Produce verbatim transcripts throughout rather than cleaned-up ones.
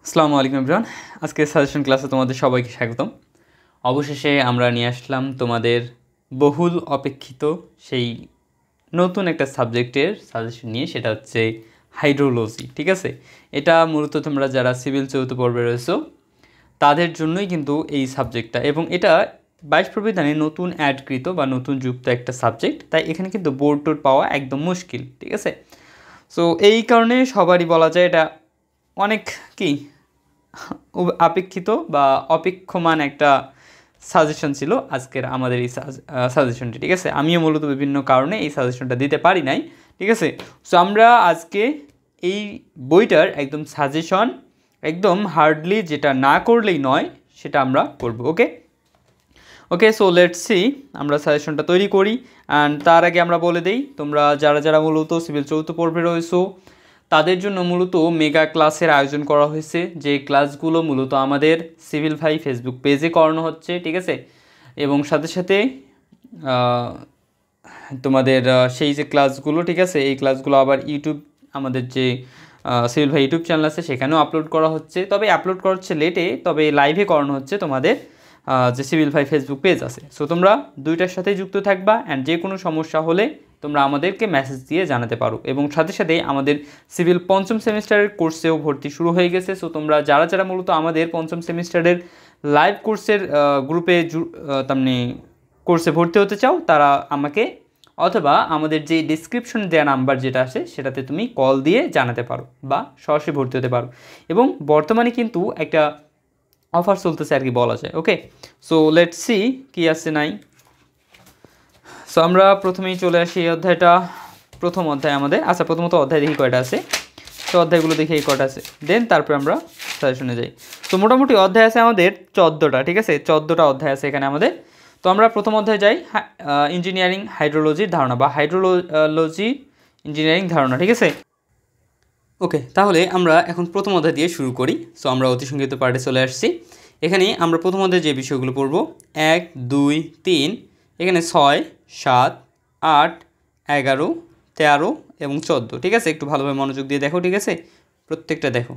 আসসালামু আলাইকুম এভরিওয়ান। আজকে সাজেশন ক্লাসে তোমাদের সবাইকে স্বাগতম। অবশেষে আমরা নিয়ে আসলাম তোমাদের বহুল অপেক্ষিত সেই নতুন একটা সাবজেক্টের সাজেশন নিয়ে, সেটা হচ্ছে হাইড্রোলজি। ঠিক আছে, এটা মূলত তোমরা যারা সিভিল চৌথ পর্বে রয়েছো তাদের জন্যই কিন্তু এই সাবজেক্টটা, এবং এটা বাইশ প্রবিধানে নতুন অ্যাডকৃত বা নতুন যুক্ত একটা সাবজেক্ট, তাই এখানে কিন্তু বোর্ড টোড পাওয়া একদম মুশকিল। ঠিক আছে, সো এই কারণে সবারই বলা যায় এটা অনেক কি আপেক্ষিত বা অপেক্ষমান একটা সাজেশন ছিল আজকের আমাদের এই সাজেশনটি। ঠিক আছে, আমিও মূলত বিভিন্ন কারণে এই সাজেশনটা দিতে পারি নাই। ঠিক আছে, সো আমরা আজকে এই বইটার একদম সাজেশন একদম হার্ডলি যেটা না করলেই নয় সেটা আমরা করব। Okay okay so let's see আমরা সাজেশনটা তৈরি করি। অ্যান্ড তার আগে আমরা বলে দেই, তোমরা যারা যারা মূলত সিভিল চৌথ পর্বে রয়েছো তাদের জন্য মূলত মেগা ক্লাসের আয়োজন করা হয়েছে, যে ক্লাসগুলো মূলত আমাদের সিভিল ভাই ফেসবুক পেজে করানো হচ্ছে। ঠিক আছে, এবং সাথে সাথে তোমাদের সেই যে ক্লাসগুলো, ঠিক আছে, এই ক্লাসগুলো আবার ইউটিউব, আমাদের যে সিভিল ভাই ইউটিউব চ্যানেল আছে সেখানেও আপলোড করা হচ্ছে। তবে আপলোড করা হচ্ছে লেটে, তবে লাইভে করানো হচ্ছে তোমাদের যে সিভিল ভাই ফেসবুক পেজ আছে। সো তোমরা দুইটার সাথেই যুক্ত থাকবা, অ্যান্ড যে কোনো সমস্যা হলে তোমরা আমাদেরকে মেসেজ দিয়ে জানাতে পারো। এবং সাথে সাথে আমাদের সিভিল পঞ্চম সেমিস্টারের কোর্সেও ভর্তি শুরু হয়ে গেছে। সো তোমরা যারা যারা মূলত আমাদের পঞ্চম সেমিস্টারের লাইভ কোর্সের গ্রুপে তার মানে কোর্সে ভর্তি হতে চাও, তারা আমাকে অথবা আমাদের যে ডিসক্রিপশনে দেওয়া নাম্বার যেটা আছে সেটাতে তুমি কল দিয়ে জানাতে পারো বা সরাসরি ভর্তি হতে পারো। এবং বর্তমানে কিন্তু একটা অফার চলতেছে আর কি বলা যায়। ওকে সো লেটস সি কি আছে নাই। সো আমরা প্রথমেই চলে আসি এই অধ্যায়টা, প্রথম অধ্যায় আমাদের। আচ্ছা, প্রথমত অধ্যায় দেখি কয়টা আছে, তো অধ্যায়গুলো দেখি এই কয়টা আছে, দেন তারপরে আমরা সাজেশনে যাই। তো মোটামুটি অধ্যায় আছে আমাদের চোদ্দোটা। ঠিক আছে, চোদ্দোটা অধ্যায় আছে এখানে আমাদের। তো আমরা প্রথম অধ্যায়ে যাই, ইঞ্জিনিয়ারিং হাইড্রোলজির ধারণা বা হাইড্রোলজি ইঞ্জিনিয়ারিং ধারণা। ঠিক আছে, ওকে তাহলে আমরা এখন প্রথম অধ্যায় দিয়ে শুরু করি। সো আমরা অতি সংক্ষিপ্ত পার্টে চলে আসছি। এখানে আমরা প্রথম অধ্যায়ে যে বিষয়গুলো পড়ব, এক দুই তিন, এখানে ছয় সাত আট এগারো তেরো এবং চোদ্দো। ঠিক আছে, একটু ভালোভাবে মনোযোগ দিয়ে দেখো। ঠিক আছে, প্রত্যেকটা দেখো।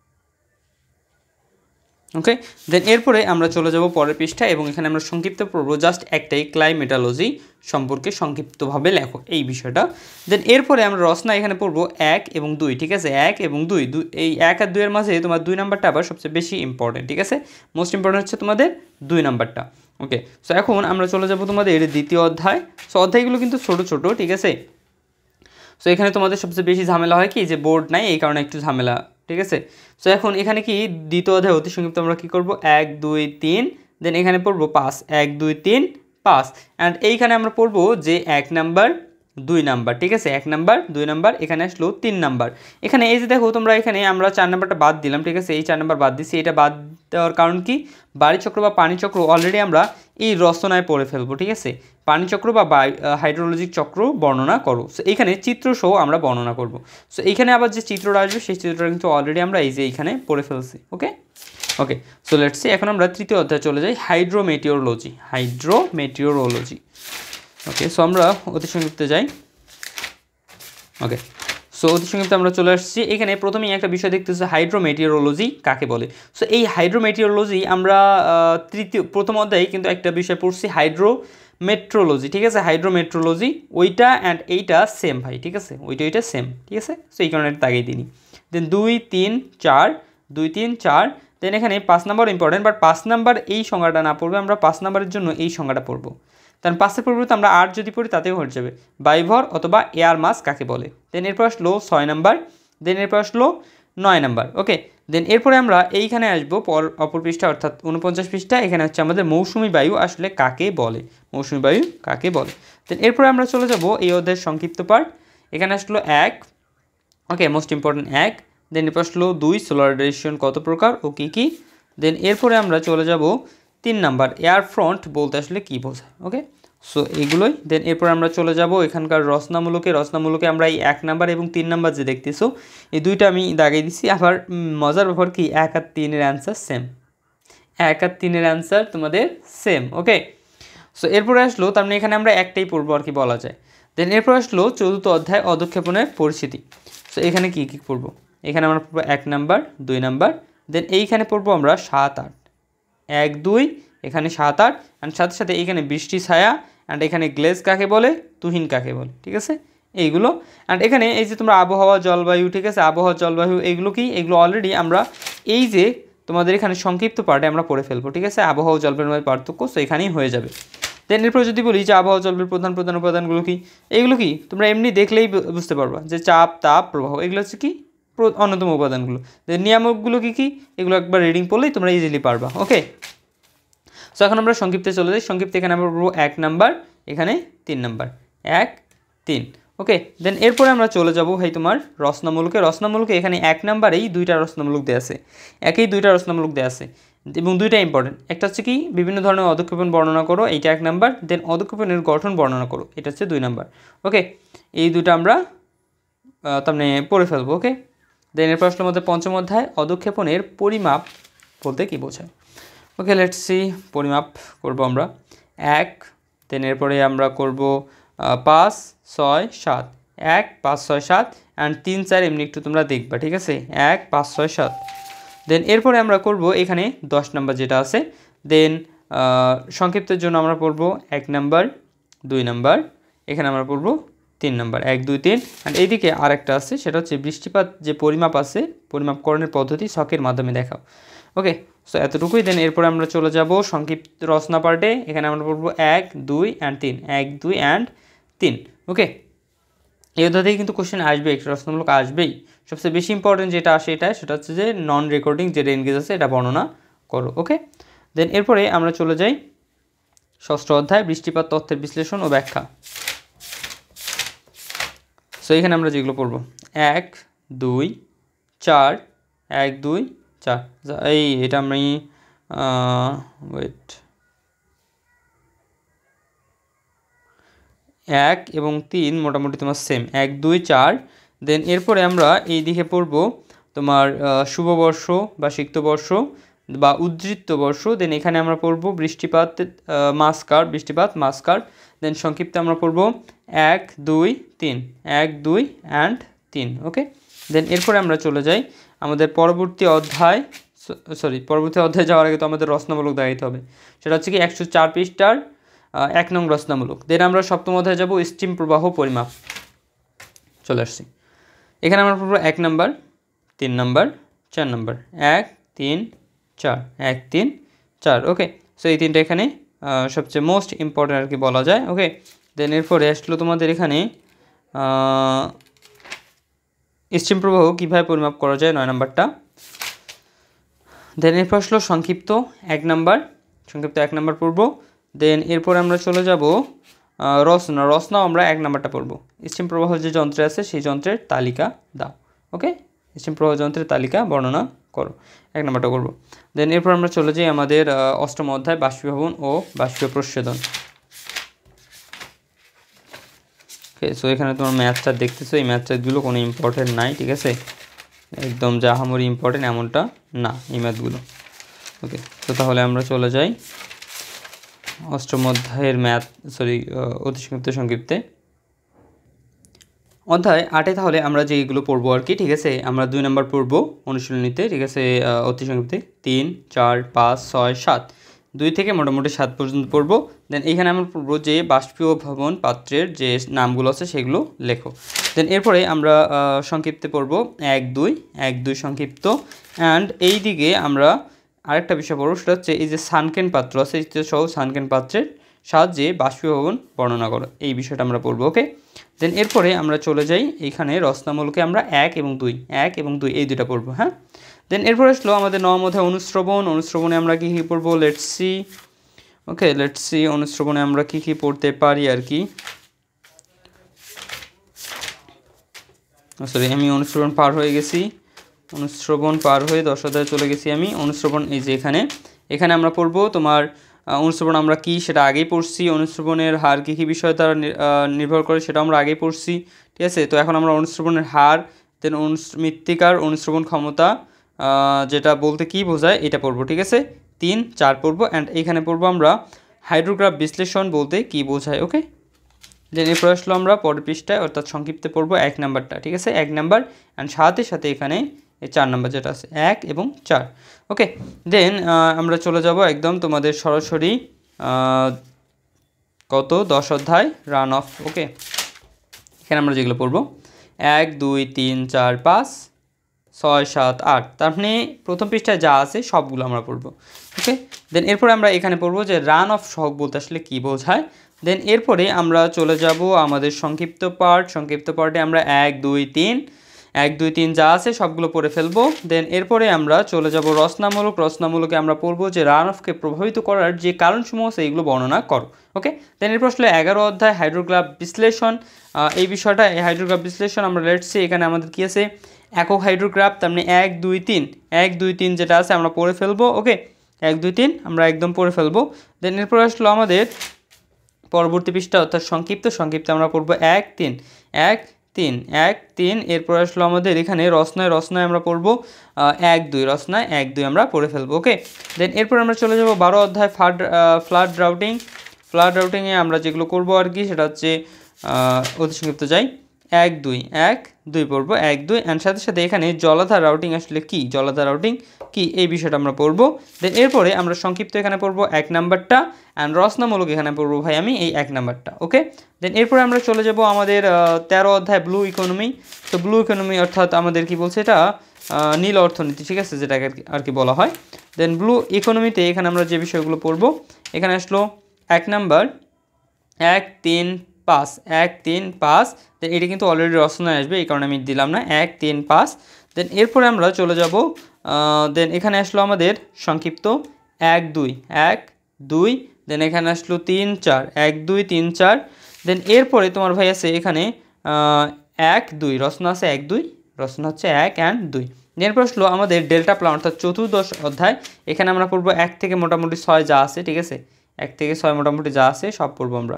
ওকে দেন এরপরে আমরা চলে যাব পরের পৃষ্ঠা, এবং এখানে আমরা সংক্ষিপ্ত পড়ব জাস্ট একটাই, ক্লাইমেটোলজি সম্পর্কে সংক্ষিপ্তভাবে লেখো এই বিষয়টা। দেন এরপরে আমরা রচনা এখানে পড়ব এক এবং দুই। ঠিক আছে, এক এবং দুই, দুই এই এক আর দুইয়ের মাঝে তোমার দুই নাম্বারটা আবার সবচেয়ে বেশি ইম্পর্টেন্ট। ঠিক আছে, মোস্ট ইম্পর্টেন্ট হচ্ছে তোমাদের দুই নাম্বারটা। ওকে সো এখন আমরা চলে যাব তোমাদের দ্বিতীয় অধ্যায়। সো অধ্যায়গুলো কিন্তু ছোটো ছোটো। ঠিক আছে, সো এখানে তোমাদের সবচেয়ে বেশি ঝামেলা হয় কি, যে বোর্ড নাই, এই কারণে একটু ঝামেলা। ঠিক আছে, সো এখন এখানে কি দ্বিতীয় অধ্যায় অতি সংক্ষিপ্ত আমরা কী করবো, এক দুই তিন, দেন এখানে পড়বো পাঁচ, এক দুই তিন পাঁচ। অ্যান্ড এইখানে আমরা পড়বো যে এক নাম্বার দুই নাম্বার। ঠিক আছে, এক নাম্বার দুই নাম্বার, এখানে আসলো তিন নাম্বার। এখানে এই যে দেখো তোমরা, এখানে আমরা চার নাম্বারটা বাদ দিলাম। ঠিক আছে, এই চার নাম্বার বাদ দিচ্ছি। এটা বাদ দেওয়ার কারণ কি, বাড়িচক্র বা পানিচক্র অলরেডি আমরা এই রচনায় পড়ে ফেলবো। ঠিক আছে, পানিচক্র বা হাইড্রোলজিক চক্র বর্ণনা করো। সো এইখানে চিত্র সহ আমরা বর্ণনা করব। সো এইখানে আবার যে চিত্রটা আসবে সেই চিত্রটা কিন্তু অলরেডি আমরা এই যে এইখানে পড়ে ফেলছি। Okay okay so let's see এখন আমরা তৃতীয় অধ্যায়ে চলে যাই, হাইড্রোমেটিওরোলজি। হাইড্রোমেটিওরোলজি ওকে সো আমরা অতি সংক্ষিপ্তে যাই। ওকে সো অতি সংক্ষিপ্তে আমরা চলে আসছি। এখানে প্রথমেই একটা বিষয় দেখতেছি, হাইড্রোমেটিওরোলজি কাকে বলে। সো এই হাইড্রোমেটিওরোলজি আমরা তৃতীয় প্রথম অধ্যায়ে কিন্তু একটা বিষয় পড়ছি, হাইড্রো মেট্রোলজি। ঠিক আছে, হাইড্রোমেট্রোলজি ওইটা অ্যান্ড এইটা সেম ভাই। ঠিক আছে, ওইটা ওইটা সেম। ঠিক আছে, সো এই কারণে তাগেই দিই। দেন দুই তিন চার, দুই তিন চার, দেন এখানে পাঁচ নাম্বার ইম্পর্টেন্ট, বাট পাঁচ নাম্বার এই সংজ্ঞাটা না পড়বে, আমরা পাঁচ নাম্বারের জন্য এই সংজ্ঞাটা পড়বো। কারণ পাঁচের পরিবর্তে আমরা আট যদি পড়ি তাতেও হয়ে যাবে, বায়ুভর অথবা এয়ার মাস কাকে বলে। দেন এরপর আসলো ছয় নাম্বার, দেন এরপর আসলো নয় নাম্বার। ওকে দেন এরপরে আমরা এইখানে আসবো পর অপর পৃষ্ঠা, অর্থাৎ উনপঞ্চাশ পৃষ্ঠা। এখানে হচ্ছে আমাদের মৌসুমি বায়ু আসলে কাকে বলে, মৌসুমি বায়ু কাকে বলে। দেন এরপরে আমরা চলে যাব এই অধ্যায়ের সংক্ষিপ্ত পার্ট। এখানে আসলো এক, ওকে মোস্ট ইম্পর্টেন্ট এক। দেন এরপর আসলো দুই, সোলার রেডিয়েশন কত প্রকার ও কী কী। দেন এরপরে আমরা চলে যাব তিন নাম্বার, এয়ার ফ্রন্ট বলতে আসলে কী বোঝায়। ওকে সো এইগুলোই। দেন এরপর আমরা চলে যাব এখানকার রচনামূলকে। রচনামূলকে আমরা এই এক নাম্বার এবং তিন নাম্বার যে দেখতেছো এই দুইটা আমি দাগিয়ে দিচ্ছি। আবার মজার ব্যাপার কি, এক আর তিনের অ্যান্সার সেম, এক আর তিনের অ্যান্সার তোমাদের সেম। ওকে সো এরপরে আসলো, তার মানে এখানে আমরা একটাই পড়বো আর কি বলা যায়। দেন এরপর আসলো চতুর্থ অধ্যায়, অধক্ষেপণের পরিস্থিতি। সো এখানে কী কী পড়বো, এখানে আমরা পড়বো এক নাম্বার, দুই নাম্বার, দেন এইখানে পড়বো আমরা সাত আট, এক দুই, এখানে সাত আট, অ্যান্ড সাথে সাথে এইখানে বৃষ্টি ছায়া, অ্যান্ড এখানে গ্লেজ কাকে বলে, তুহিন কাকে বলে, ঠিক আছে এইগুলো। অ্যান্ড এখানে এই যে তোমরা আবহাওয়া জলবায়ু, ঠিক আছে আবহাওয়া জলবায়ু এইগুলো কি, এগুলো অলরেডি আমরা এই যে তোমাদের এখানে সংক্ষিপ্ত পার্টে আমরা পড়ে ফেলবো, ঠিক আছে আবহাওয়া জলবায়ুর মধ্যে পার্থক্য, সো এখানেই হয়ে যাবে। দেন এরপর যদি বলি যে আবহাওয়া জলবায়ুর প্রধান প্রধান উপাদানগুলো কি, এইগুলো কি তোমরা এমনি দেখলেই বুঝতে পারবা যে চাপ, তাপ, প্রবাহ, এগুলো হচ্ছে কি অন্যতম উপাদানগুলো। দেন নিয়ামকগুলো কী কী, এগুলো একবার রিডিং পড়লেই তোমরা ইজিলি পারবা। ওকে, সো এখন আমরা সংক্ষিপ্তে চলে যাই। সংক্ষিপ্তে এখানে আমরা পড়বো এক নাম্বার, এখানে তিন নাম্বার, এক তিন। ওকে, দেন এরপরে আমরা চলে যাব ভাই তোমার রচনামূলকে। রচনামূলকে এখানে এক নাম্বারেই দুইটা রচনামূলক দেওয়া আছে, একেই দুইটা রচনামূলক দেওয়া আছে এবং দুইটা ইম্পর্টেন্ট। একটা হচ্ছে কি বিভিন্ন ধরনের অধক্ষেপণ বর্ণনা করো, এইটা এক নাম্বার। দেন অধক্ষেপণের গঠন বর্ণনা করো, এটা হচ্ছে দুই নাম্বার। ওকে, এই দুইটা আমরা তার মানে পড়ে ফেলবো। ওকে, দেন এর প্রশ্নের মধ্যে পঞ্চম অধ্যায় অধক্ষেপণের পরিমাপ বলতে কী বোঝায়। ওকে, লেটস সি, পরিমাপ করব আমরা এক, দেন এরপরে আমরা করব পাঁচ ছয় সাত, এক পাঁচ ছয় সাত, অ্যান্ড তিন চার এমনি একটু তোমরা দেখবা, ঠিক আছে এক পাঁচ ছয় সাত। দেন এরপরে আমরা করব এখানে দশ নাম্বার যেটা আছে। দেন সংক্ষিপ্তের জন্য আমরা পড়ব এক নাম্বার, দুই নাম্বার, এখানে আমরা পড়ব তিন নাম্বার, এক দুই তিন। অ্যান্ড এইদিকে আরেকটা আছে, সেটা হচ্ছে বৃষ্টিপাত যে পরিমাপ আছে, পরিমাপকরণের পদ্ধতি ছকের মাধ্যমে দেখাও। ওকে, সো এতটুকুই। দেন এরপরে আমরা চলে যাব সংক্ষিপ্ত রচনা পার্টে। এখানে আমরা পড়বো এক দুই অ্যান্ড তিন, এক দুই অ্যান্ড তিন। ওকে, এই অধ্যায় কিন্তু কোশ্চেন আসবে, একটা রচনামূলক আসবেই। সবচেয়ে বেশি ইম্পর্টেন্ট যেটা আসে এটা, সেটা হচ্ছে যে নন রেকর্ডিং যে এনগেজ আছে এটা বর্ণনা করো। ওকে, দেন এরপরে আমরা চলে যাই ষষ্ঠ অধ্যায় বৃষ্টিপাত তথ্যের বিশ্লেষণ ও ব্যাখ্যা। সো এখানে আমরা যেগুলো পড়বো এক দুই চার, এক দুই চার, এই এটা আমি ওয়েট এক এবং তিন মোটামুটি তোমার সেম, এক দুই চার। দেন এরপরে আমরা এই দিকে পড়বো তোমার শুভবর্ষ বা সিক্তবর্ষ বা উদ্ধৃত্ত বর্ষ। দেন এখানে আমরা পড়বো বৃষ্টিপাত মাসকার, বৃষ্টিপাত মাসকার। দেন সংক্ষিপ্তে আমরা পড়বো এক দুই তিন, এক দুই অ্যান্ড তিন। ওকে, দেন এরপরে আমরা চলে যাই আমাদের পরবর্তী অধ্যায়, সরি পরবর্তী অধ্যায়ে যাওয়ার আগে তো আমাদের রচনামূলক দেখাইতে হবে, সেটা হচ্ছে কি একশো চার পৃষ্ঠার এক নং রচনামূলক। দেন আমরা সপ্তম অধ্যায়ে যাব স্টিম প্রবাহ পরিমাপ। চলে আসছি, এখানে আমরা পড়বো এক নাম্বার, তিন নাম্বার, চার নাম্বার, এক তিন চার, এক তিন চার। ওকে, সো এই তিনটা এখানে সবচেয়ে মোস্ট ইম্পর্টেন্ট আর কি বলা যায়। ওকে, দেন এরপরে আসলো তোমাদের এখানে স্টিম প্রবাহ কীভাবে পরিমাপ করা যায়, নয় নাম্বারটা। দেন এরপর আসলো সংক্ষিপ্ত এক নাম্বার, সংক্ষিপ্ত এক নাম্বার পড়ব। দেন এরপরে আমরা চলে যাব রচনা, রচনাও আমরা এক নাম্বারটা পড়ব। স্টিম প্রবাহ যে যন্ত্রে আছে সেই যন্ত্রের তালিকা দাও। ওকে, স্টিম প্রবাহ যন্ত্রের তালিকা বর্ণনা করো, এক নাম্বারটা করব। দেন এরপর আমরা চলে যাই আমাদের অষ্টম অধ্যায় বাষ্পীভবন ও বাষ্পীয় প্রস্বেদন। ওকে, সো এখানে তোমার ম্যাথটা দেখতেছো, এই ম্যাথটাগুলো কোনো ইম্পর্টেন্ট নাই, ঠিক আছে একদম যে আহামরি ইম্পর্টেন্ট এমনটা না এই ম্যাথগুলো। ওকে, তো তাহলে আমরা চলে যাই অষ্টম অধ্যায়ের ম্যাথ, সরি অতি সংক্ষিপ্ত সংক্ষিপ্তে অধ্যায় আটে। তাহলে আমরা যেগুলো পড়বো আর কি, ঠিক আছে আমরা দুই নম্বর পড়বো অনুশীলনীতে, ঠিক আছে অতি সংক্ষিপ্তে তিন চার পাঁচ ছয় সাত, দুই থেকে মোটামুটি সাত পর্যন্ত পড়বো। দেন এইখানে আমরা পড়বো যে বাষ্পীভবন পাত্রের যে নামগুলো আছে সেগুলো লেখো। দেন এরপরে আমরা সংক্ষিপ্তে পড়বো এক দুই, এক দুই সংক্ষিপ্ত। অ্যান্ড এই দিকে আমরা আরেকটা বিষয় পড়বো, সেটা হচ্ছে এই যে সানকেন পাত্র আছে সহ সানকেন পাত্রের সাহায্যে বাষ্পীভবন বর্ণনা করো, এই বিষয়টা আমরা পড়বো। ওকে, দেন এরপরে আমরা চলে যাই এইখানে রচনামূলকে আমরা এক এবং দুই, এক এবং দুই এই দুইটা পড়বো। হ্যাঁ, দেন এরপরে আসলো আমাদের নবম অধ্যায় অনুশ্রবণ। অনুশ্রবণে আমরা কী কী পড়বো, let's see. Okay, let's see অনুশ্রবণে আমরা কী কী পড়তে পারি আর কি। সরি আমি অনুশ্রবণ পার হয়ে গেছি, অনুশ্রবণ পার হয়ে দশ অধ্যায়ে চলে গেছি আমি। অনুশ্রবণ এই যে এখানে, এখানে আমরা পড়বো তোমার অনুশ্রবণ আমরা কি সেটা আগেই পড়ছি, অনুশ্রবণের হার কী কী বিষয় তারা নির্ভর করে সেটা আমরা আগেই পড়ছি, ঠিক আছে। তো এখন আমরা অনুশ্রবণের হার, দেন মৃত্তিকার অনুশ্রবণ ক্ষমতা যেটা বলতে কি বোঝায় এটা পড়বো, ঠিক আছে তিন চার পড়বো। অ্যান্ড এইখানে পড়বো আমরা হাইড্রোগ্রাফ বিশ্লেষণ বলতে কি বোঝায়। ওকে, দেন এরপর আসলো আমরা পরের পৃষ্ঠায় অর্থাৎ সংক্ষিপ্তে পড়বো এক নাম্বারটা, ঠিক আছে এক নাম্বার। অ্যান্ড সাথে সাথে এখানে এই চার নাম্বার যেটা আছে এক এবং চার। ওকে, দেন আমরা চলে যাব একদম তোমাদের সরাসরি কত দশ অধ্যায় রান অফ। ওকে, এখানে আমরা যেগুলো পড়বো এক দুই তিন চার পাঁচ ছয় সাত আট, তার মানে প্রথম পৃষ্ঠায় যা আছে সবগুলো আমরা পড়বো। ওকে, দেন এরপরে আমরা এখানে পড়বো যে রান অফ সহগ বলতে আসলে কী বোঝায়। দেন এরপরে আমরা চলে যাব আমাদের সংক্ষিপ্ত পার্ট। সংক্ষিপ্ত পার্টে আমরা এক দুই তিন এক দুই তিন যা আছে সবগুলো পড়ে ফেলবো। দেন এরপরে আমরা চলে যাব রচনামূলক। রচনামূলকে আমরা পড়বো যে রান অফকে প্রভাবিত করার যে কারণসমূহ আছে এইগুলো বর্ণনা করো। ওকে, দেন এরপর আসলে এগারো অধ্যায় হাইড্রোগ্রাফ বিশ্লেষণ। এই বিষয়টা এই হাইড্রোগ্রাফ বিশ্লেষণ আমরা লেটসে এখানে আমাদের কী আছে একক হাইড্রোগ্রাফ, তার মানে এক দুই তিন এক দুই তিন যেটা আছে আমরা পড়ে ফেলবো। ওকে, এক দুই তিন আমরা একদম পড়ে ফেলবো। দেন এরপর আসলো আমাদের পরবর্তী পৃষ্ঠা অর্থাৎ সংক্ষিপ্ত। সংক্ষিপ্ত আমরা পড়বো এক তিন এক তিন এক তিন। এরপর আসলো আমাদের এখানে রচনায়। রচনায় আমরা পড়বো এক দুই রচনায় এক দুই আমরা পড়ে ফেলবো। ওকে, দেন এরপর আমরা চলে যাব বারো অধ্যায় ফ্লাড ফ্লাড রাউটিং। ফ্লাড রাউটিংয়ে আমরা যেগুলো করবো আর কি সেটা হচ্ছে অতি সংক্ষিপ্ত যাই এক দুই এক দুই পড়বো এক দুই, অ্যান্ড সাথে সাথে এখানে জলাধার রাউটিং আসলে কি, জলাধার রাউটিং কি এই বিষয়টা আমরা পড়বো। দেন এরপরে আমরা সংক্ষিপ্ত এখানে পড়বো এক নাম্বারটা, অ্যান্ড রচনামূলক এখানে পড়বো ভাই আমি এই এক নাম্বারটা। ওকে, দেন এরপরে আমরা চলে যাব আমাদের তেরো অধ্যায় ব্লু ইকোনমি। তো ব্লু ইকোনমি অর্থাৎ আমাদের কি বলছে এটা নীল অর্থনীতি, ঠিক আছে, যেটাকে আর কি বলা হয়। দেন ব্লু ইকোনমিতে এখানে আমরা যে বিষয়গুলো পড়বো এখানে আসলো এক নাম্বার এক তিন পাঁচ এক তিন পাঁচ। দেন এটি কিন্তু অলরেডি রচনায় আসবে, এই কারণে আমি দিলাম না, এক তিন পাঁচ। দেন এরপরে আমরা চলে যাব দেন এখানে আসলো আমাদের সংক্ষিপ্ত এক দুই এক দুই। দেন এখানে আসলো তিন চার এক দুই তিন চার। দেন এরপরে তোমার ভাই আছে এখানে এক দুই রচনা আছে এক দুই, রচনা হচ্ছে এক অ্যান্ড দুই। এরপর আসলো আমাদের ডেল্টা প্ল্যান অর্থাৎ চতুর্দশ অধ্যায়। এখানে আমরা পড়বো এক থেকে মোটামুটি ছয় যা আছে, ঠিক আছে, এক থেকে ছয় মোটামুটি যা আছে সব পড়বো আমরা।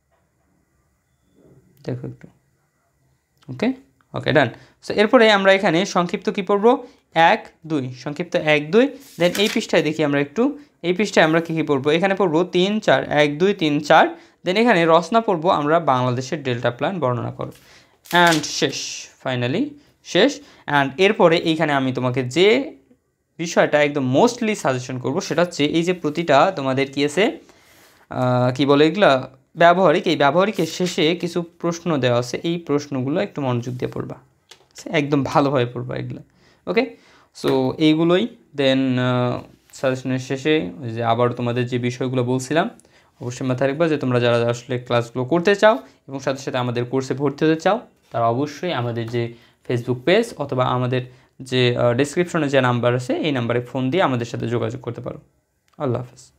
দেখো একটু, ওকে ওকে ডান। সো এরপরে আমরা এখানে সংক্ষিপ্ত কি পড়বো এক দুই, সংক্ষিপ্ত এক দুই। দেন এই পৃষ্ঠায় দেখি আমরা একটু, এই পৃষ্ঠায় আমরা কী কী পড়বো এখানে পড়বো তিন চার এক দুই তিন চার। দেন এখানে রচনা পড়বো আমরা বাংলাদেশের ডেল্টা প্ল্যান বর্ণনা করো, অ্যান্ড শেষ, ফাইনালি শেষ। অ্যান্ড এরপরে এইখানে আমি তোমাকে যে বিষয়টা একদম মোস্টলি সাজেশন করবো সেটা হচ্ছে এই যে প্রতিটা তোমাদের কী আছে কী বলে এগুলা ব্যবহারিক, এই ব্যবহারিকের শেষে কিছু প্রশ্ন দেওয়া আছে, এই প্রশ্নগুলো একটু মনোযোগ দিয়ে পড়বা, একদম ভালোভাবে পড়বা এগুলো। ওকে, সো এইগুলোই। দেন সাজেশনের শেষে ওই যে আবার তোমাদের যে বিষয়গুলো বলছিলাম অবশ্যই মাথায় রাখবা যে তোমরা যারা আসলে ক্লাসগুলো করতে চাও এবং সাথে সাথে আমাদের কোর্সে ভর্তি হতে চাও তারা অবশ্যই আমাদের যে ফেসবুক পেজ অথবা আমাদের যে ডেসক্রিপশনে যে নাম্বার আছে এই নাম্বারে ফোন দিয়ে আমাদের সাথে যোগাযোগ করতে পারো। আল্লাহ হাফেজ।